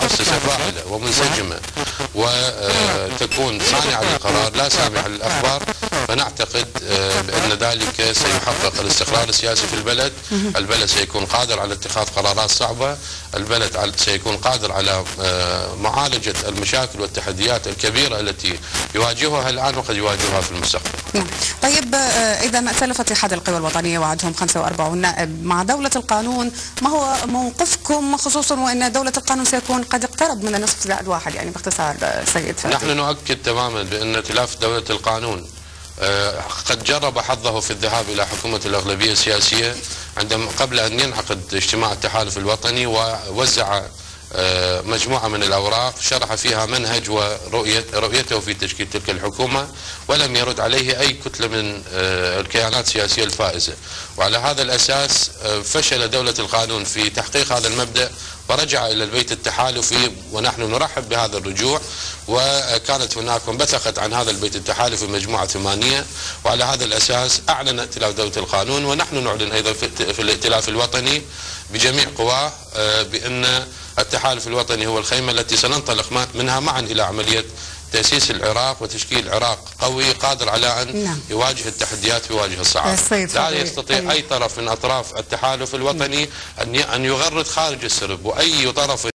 مؤسسة فاعلة ومنسجمة وتكون صانعة للقرار لا سامعة للأخبار، فنعتقد بأن ذلك سيحقق الاستقرار السياسي في البلد. البلد سيكون قادر على اتخاذ قرارات صعبة، البلد سيكون قادر على معالجة المشاكل والتحديات الكبيرة التي يواجهها الآن وقد يواجهها في المستقبل. طيب، إذا ائتلف اتحاد القوى الوطنية وعدهم 45 نائب مع دولة القانون، ما هو موقفكم، خصوصا وأن دولة القانون سيكون قد اقترب من النصف زائد واحد؟ يعني باختصار سيد فادي. نحن نؤكد تماما بأن ائتلاف دولة القانون قد جرب حظه في الذهاب إلى حكومة الأغلبية السياسية عندما قبل أن ينعقد اجتماع التحالف الوطني، ووزع مجموعة من الأوراق شرح فيها منهج ورؤيته في تشكيل تلك الحكومة، ولم يرد عليه أي كتلة من الكيانات السياسية الفائزة. وعلى هذا الأساس فشل دولة القانون في تحقيق هذا المبدأ ورجع إلى البيت التحالفي، ونحن نرحب بهذا الرجوع. وكانت هناك انبثقت عن هذا البيت التحالفي مجموعة ثمانية، وعلى هذا الأساس أعلن ائتلاف دولة القانون، ونحن نعلن أيضا في الائتلاف الوطني بجميع قواه بأن التحالف الوطني هو الخيمة التي سننطلق منها معا إلى عملية تأسيس العراق وتشكيل عراق قوي قادر على أن يواجه التحديات ويواجه الصعاب. لا يستطيع أي طرف من أطراف التحالف الوطني أن يغرد خارج السرب، وأي طرف